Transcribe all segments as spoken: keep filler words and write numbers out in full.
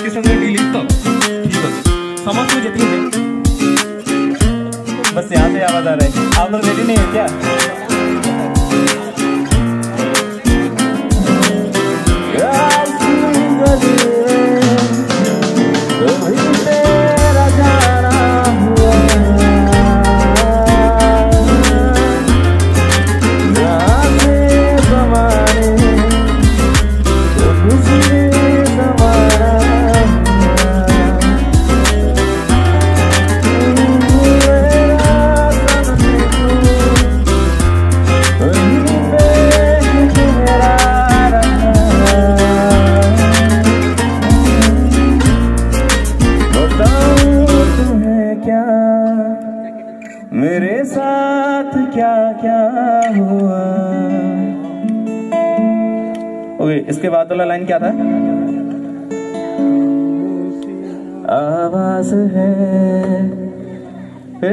के संग डील तो समझ में जती है। बस यहाँ से आवाज आ रहा है, आप लोग रेडी नहीं है क्या? मेरे साथ क्या क्या हुआ। ओके, इसके बाद वाला लाइन क्या था? आवाज है फिर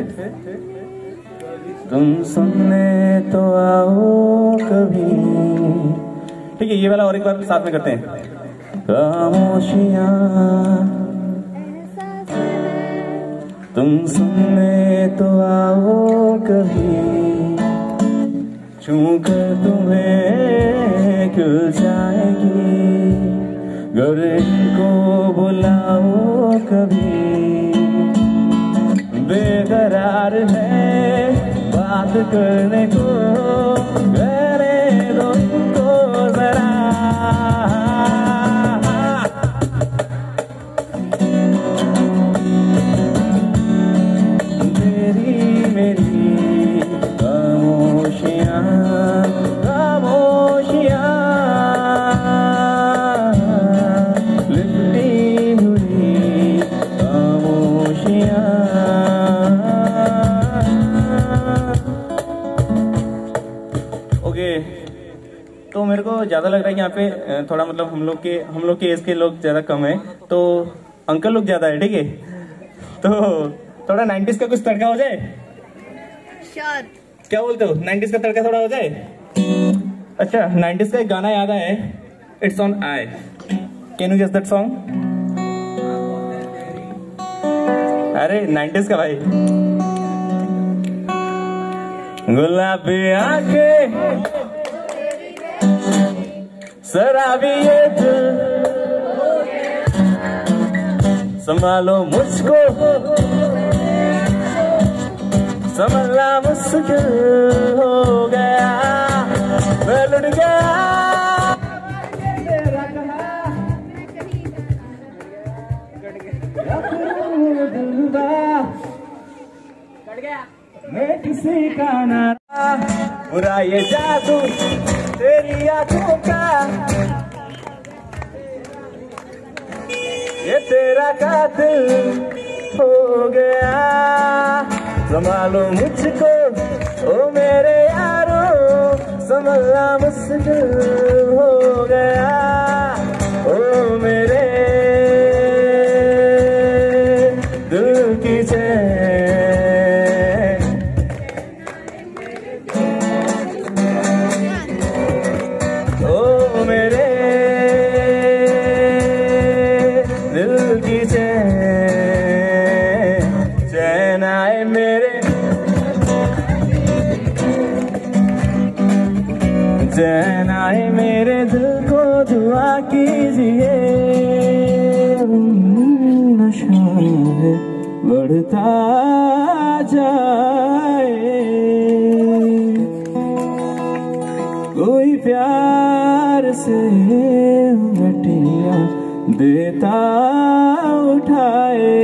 तुम सुनने तो आओ कभी। ठीक है, ये वाला और एक बार साथ में करते हैं। खामोशियां तुम सुनने तो आओ कभी, छू कर तुम्हें क्यों जाएगी, घर को बुलाओ कभी। बेकरार है बात करने को, करे दो इनको जरा। तो मेरे को ज्यादा लग रहा है कि यहाँ पे थोड़ा मतलब हम लोग के हम लोग के एज के लोग ज्यादा कम है, तो अंकल लोग ज्यादा है। ठीक है, तो थोड़ा नाइन्टीज का कुछ तड़का हो जाए। श्योर। क्या बोलते हो, नाइन्टीज का तड़का थोड़ा हो जाए? अच्छा, नाइन्टीज का एक गाना याद आया है, it's on I. Can you guess that song? अरे नाइन्टीज का भाई। गुलाबी आंखें शराबी ये दिल, संभालो मुझको संभलना मुश्किल हो गया, मैं लुट गया। मैं किसी का ना बुरा ये जादू तेरी आंखों का, ये तेरा कातिल हो गया। संभालो मुझको ओ मेरे यारो, संभलना मुश्किल हो गया। ओ मेरे दिल की चैन, ओ मेरे दिल की चैन, चैन आए मेरे, चैन आए मेरे दिल को दुआ कीजिए। नशा बढ़ता जाए, कोई प्यार से घटिया देता उठाए,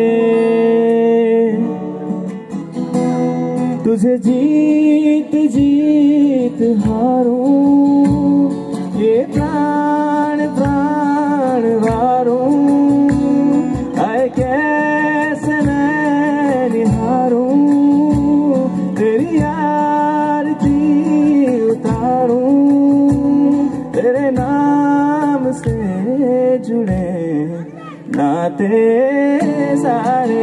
तुझे जीत जीत हारूं, ये प्राण प्राण वारूं, आए कैसे मैं निहारूं, तेरी आरती उतारूं, तेरे नाम से जुड़े नाते सारे।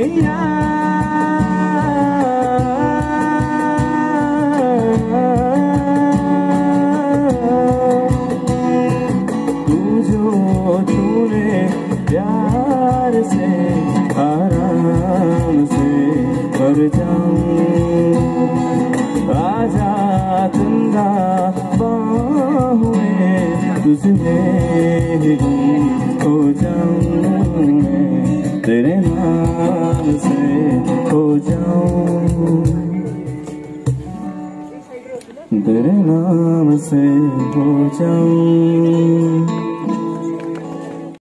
सैया तू जो तूने प्यार से आराम से कर जाऊं आजा जिंदा बाहों में तुझमें ही गुम हो जाऊं मैं तेरे नाम से हो जाऊं तेरे नाम से हो जाऊं।